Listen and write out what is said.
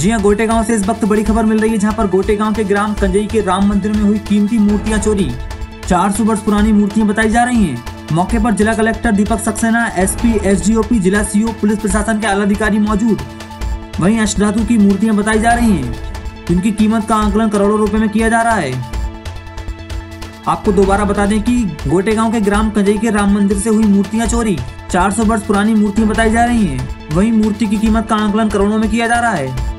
जी हां, गोटे गांव से इस वक्त बड़ी खबर मिल रही है, जहां पर गोटे गांव के ग्राम कंजई के राम मंदिर में हुई कीमती मूर्तियां चोरी। 400 वर्ष पुरानी मूर्तियां बताई जा रही हैं। मौके पर जिला collector Deepak Saxena, SP, SDOP, जिला सीओ, पुलिस प्रशासन के आला अधिकारी मौजूद। वहीं अष्टधातु की मूर्तियां बताई जा रही हैं, जिनकी कीमत का आंकलन करोड़ों रुपए में किया जा रहा है। आपको दोबारा बता दें कि गोटे गांव के ग्राम कंजई के राम मंदिर से हुई मूर्तियां चोरी। 400 वर्ष पुरानी मूर्तियां बताई जा रही हैं। वहीं मूर्ति की कीमत का आंकलन करोड़ों में किया जा रहा है।